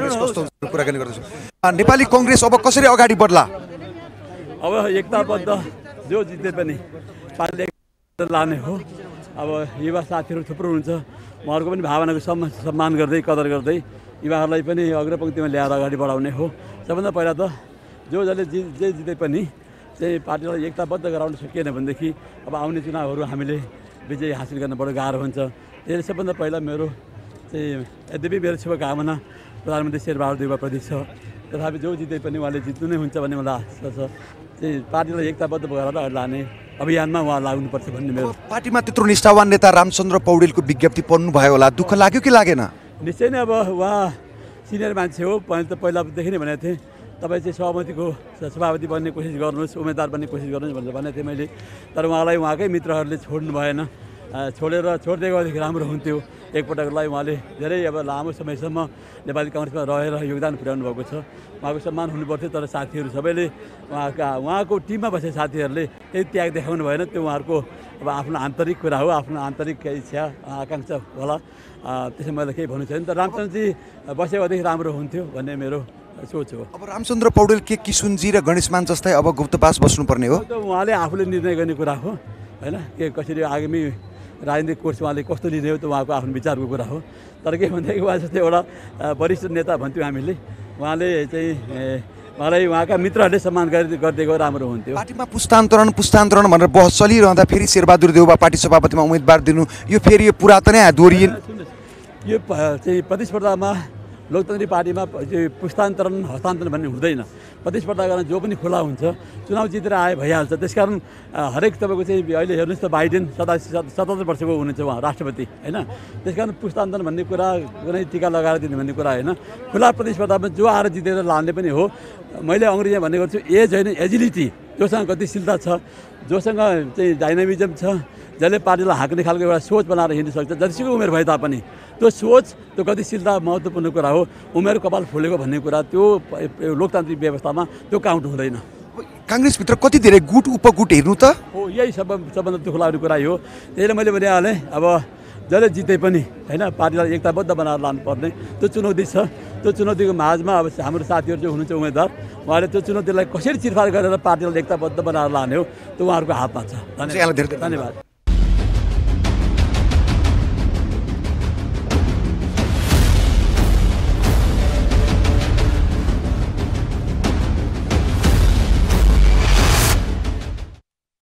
कांग्रेस कस्तो हुन्छ कुराकानी गर्दैछु नेपाली कांग्रेस अब कसरी अगाडि बढ्ला अब एकताबद्ध जो जिते पनि पार्टीले लाने हो अब युवा साथीहरू थुप्रो हुन्छ उहाँहरूको पनि भावनाको सम्मान गर्दै कदर गर्दै युवाहरूलाई पनि अग्रपंक्तिमा ल्याएर अगाडि बढाउने हो सबभन्दा पहिला त जसले जे जिते पनि चाहिँ पार्टीलाई एकताबद्ध गराउन सकिएन भनेदेखि अब आउने चुनावहरू हामीले विजय हासिल गर्न बडो गाह्रो हुन्छ त्यसले सबभन्दा पहिला मेरो चाहिँ यद्यपि मेरो शुभकामना प्रधानमन्त्री शेरबहादुर देउवाप्रति छ तथापि जो जिते पनि उहाँले जित्नु नै हुन्छ भन्ने मलाई आशा छ चाहिँ पार्टीलाई एकताबद्ध गरेर अगाडि लाने अभियानमा उहाँ लाग्नुपर्छ भन्ने मेरो पार्टीमा त्यत्रो निष्ठावान नेता रामचन्द्र पौडेलको विज्ञप्ति पढ्नुभयो होला दुःख लाग्यो कि लागेन निश्चय नै अब उहाँ सिनियर मान्छे हो पहिलादेखि नै भनेको थिएँ तपाईँ चाहिँ सभापति बन्ने कोसिस गर्नुहोस् उम्मेदवार बन्ने कोसिस गर्नुहोस् भनेर भनेको थिएँ मैले तर उहाँलाई उहाँकै मित्रहरूले छोड्नु भएन छोड्दै गएदेखि राम्रो हुन्थ्यो एकपटकलाई उहाँले धेरै अब लामो समयसम्म नेपाली कांग्रेसमा रहेर योगदान पुर्याउनु भएको छ उहाँको सम्मान हुनुपर्थ्यो तर साथीहरू सबैले उहाँको टिममा बसेका साथीहरूले त्यही त्याग देखाउनु भएन त्यो उहाँहरूको अब आफ्नो आन्तरिक कुरा हो आफ्नो आन्तरिक इच्छा आकाङ्क्षा होला त्यसमा मैले केही भन्नु छैन तर रामचन्द्रजी बस्यो भनेदेखि राम्रो हुन्थ्यो भन्ने मेरो सोच हो अब रामचन्द्र पौडेल के किशुनजी र गणेशमान जस्तै अब गुप्तवास बस्नुपर्ने हो उहाँले आफूले निर्णय गर्ने कुरा हो होइन के कसरी आगामी राजनीतिक कोर्स उहाँले कस्तो लिने हो त उहाँको आफ्नो विचारको कुरा हो तर के भन्दाखेरि उहाँ जस्तै एउटा वरिष्ठ नेता भन्थ्यौँ हामीले उहाँले चाहिँ उहाँलाई उहाँका मित्रहरूले सम्मान गर्दै गयो राम्रो हुन्थ्यो पार्टीमा पुस्तान्तरण भनेर बहस चलिरहँदा फेरि शेरबहादुर देउवा पार्टी सभापतिमा उम्मेदवार दिनु यो फेरि यो पुरातनै दोहोरिए यो चाहिँ प्रतिस्पर्धामा लोकतान्त्रिक पार्टीमा पुस्तान्तरण हस्तान्तरण भन्ने हुँदैन प्रतिस्पर्धा गर्न जो पनि खुला हुन्छ चुनाव जितेर आए भइहाल्छ त्यसकारण हरेक तपाईँको चाहिँ अहिले हेर्नुहोस् त बाइडेन 77 वर्षको हुनुहुन्छ उहाँ राष्ट्रपति होइन त्यसकारण पुस्तान्तरण भन्ने कुरा कुनै टिका लगाएर दिने भन्ने कुरा होइन खुला प्रतिस्पर्धामा जो आएर जितेर लाने पनि हो मैले अङ्ग्रेजीमा भन्ने गर्छु एज होइन एजिलिटी जोसँग गतिशीलता छ जोसँग चाहिँ डाइनामिजम छ जसले पार्टीलाई हाँक्ने खालको एउटा सोच बनाएर हिँड्न सक्छ जतिसुकै उमेर भए तापनि त्यो सोच त्यो गतिशीलता महत्त्वपूर्ण कुरा हो उमेर कपाल फुलेको भन्ने कुरा त्यो लोकतान्त्रिक व्यवस्थामा त्यो काउन्ट हुँदैन काङ्ग्रेसभित्र कति धेरै गुट उपगुट हेर्नु त हो यही सबभन्दा दुःख लाग्ने कुरा हो त्यसले मैले भनिहालेँ अब जसले जिते पनि होइन पार्टीलाई एकताबद्ध बनाएर लानुपर्ने त्यो चुनौती छ त्यो चुनौतीको माझमा अब हाम्रो साथीहरू जो हुनुहुन्छ उम्मेदवार उहाँले त्यो चुनौतीलाई कसरी चिरफार गरेर पार्टीलाई एकताबद्ध बनाएर लाने हो त्यो उहाँहरूको हातमा छ धन्यवाद